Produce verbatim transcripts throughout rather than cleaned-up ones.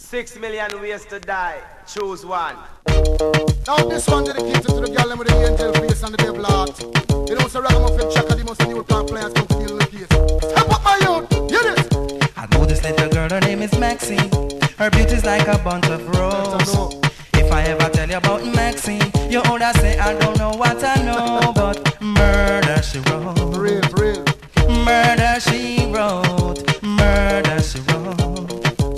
Six million ways to die. Choose one. Now this one dedicated to the girl with the angel face and the devil heart. You know, so ragamuffin checker, the most new plant players come to deal with the case. Step up my youth, hear this. I know this little girl, her name is Maxine. Her beauty's like a bunch of roses. If I ever tell you about Maxine, you older say I don't know what I know, but murder she wrote. Real, real. Murder she wrote. Murder she wrote.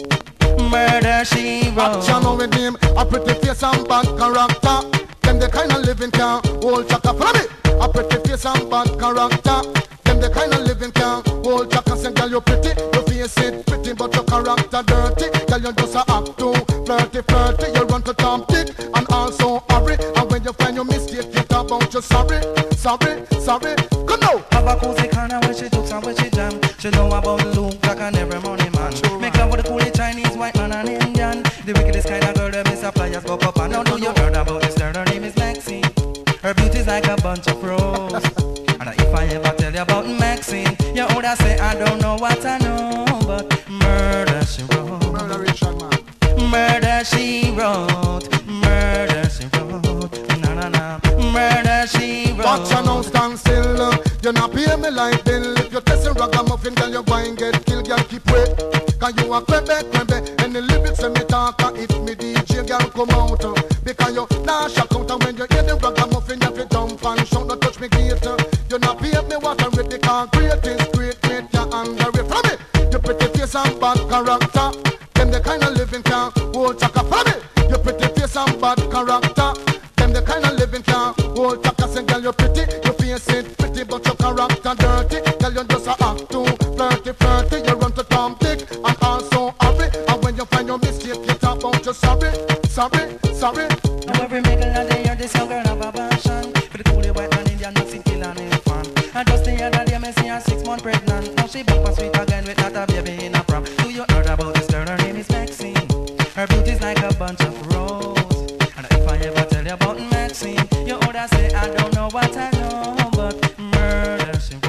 Murder she wrote. Action with him, a pretty face and bad character. Them the kind of living can hold chaka. Follow me. A pretty face and bad character. Them the kind of living can hold chaka. Say girl you pretty, your face it pretty, but your character dirty. Girl you just a act too flirty, flirty. You run to Tom Dick and also hurry. And when you find your mistake, you talk about you sorry, sorry, sorry. Come now. Have a cozy corner where she jokes and where she jam. She know about Luke like an every money man. True, make love with the coolie Chinese, white man and Indian. The wickedest kind of girl that miss suppliers go up and now do you heard about this girl? Her name is Maxine. Her beauty's like a bunch of roses. And if I ever tell you about Maxine, you older say I don't know what I know, but murder she wrote. Murder Richard man. Murder she wrote. Murder she wrote. Na na na. Murder she wrote. Watch you now stand still. You not pay me like bill. If you testing ragamuffin, girl you going get killed. Girl keep wait. Cause you a crebe crebe. And the lyrics when me talk, if me D J girl come out. Because you nah shock out. And when you hear the ragamuffin, you have to jump and shout. Don't touch me gate. You not pay me what I'm ready. Cause great is great, great you under it. From me, you pretty face and bad character. Them the kind of living can hold chaka. From me, you pretty face and bad character. Them the kind of living can hold chaka. Say girl you pretty, you face it pretty, but your character dirty. Girl you just a act too flirty, flirty. You run to Tom Dick and also hurry. And when you find your mistake, you talk about you sorry, sorry, sorry. Now every middle of the year, this young girl have a passion for the coolie white man Indian, not see kill and infant. And just the other day, me see her six months pregnant. Now she back for sweet again with not a baby in a prom. Do you heard about this girl? Her name is Maxine. Her beauty's like a bunch of roses. And if I ever tell you about Maxine, you older say I don't know what I know, but murder she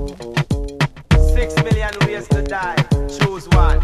wrote. Six million ways to die. Choose one.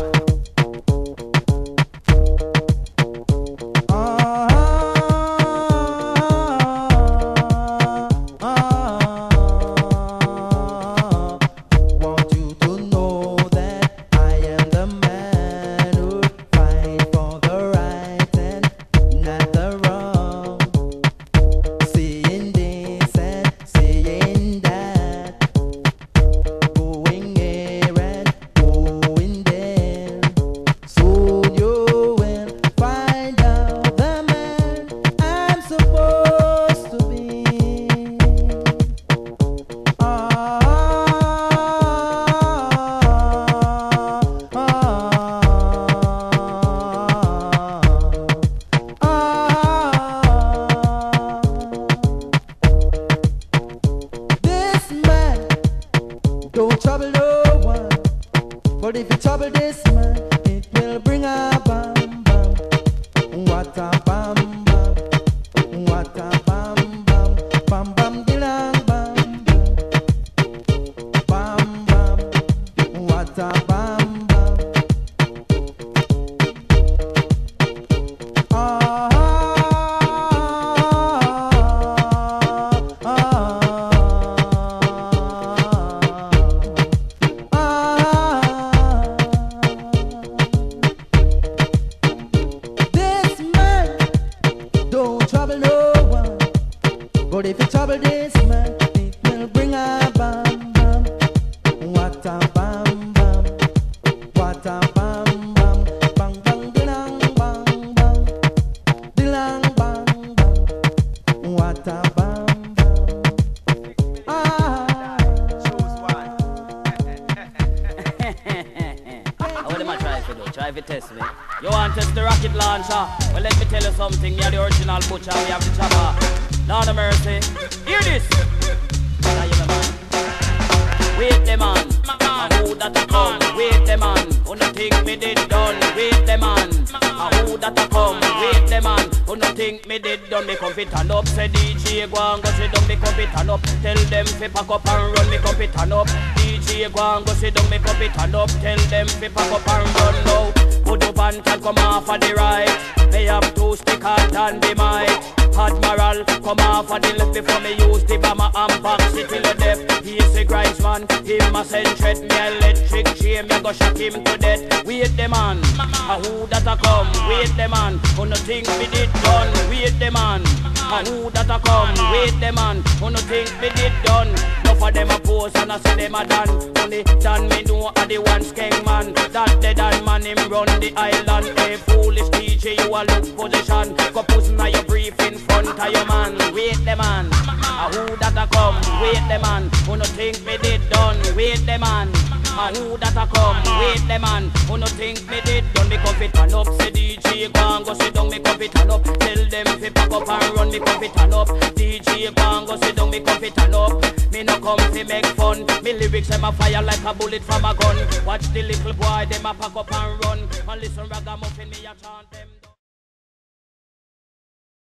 Go sit down, make up it and up. Tell them fi pack up and run now. Put up and come off of the right. Me have two stick hard and the mic. Admiral, come off of the left before me use the bomber and box it till the death. He's a grinds man, him a send threat. Me electric chain, me go shock him to death. Wait the man, a who that a come? Wait the man, who no think me did done? Wait the man, a who that a come? Wait the man, who no think me did done? Enough of them a pose and I say them a done. Only done me know a the one skeng man. That dead and man him run the island. Hey foolish D J, you a look position. Go pussy na your brief in front of your man. Wait the man, a who that a come? Wait the man, who no think me did done? Wait the man, a who that a come? Wait the man, who no think me did done? Me cuff it and up, say D J go and go sit down. Me cuff it and up, tell them fi pack up and run. Me cuff it and up, D J go and go sit down. Me cuff it and up, me no come fi make fun. Me lyrics them a fire like a bullet from a gun. Watch the little boy them a pack up and run. And listen ragamuffin me a chant them.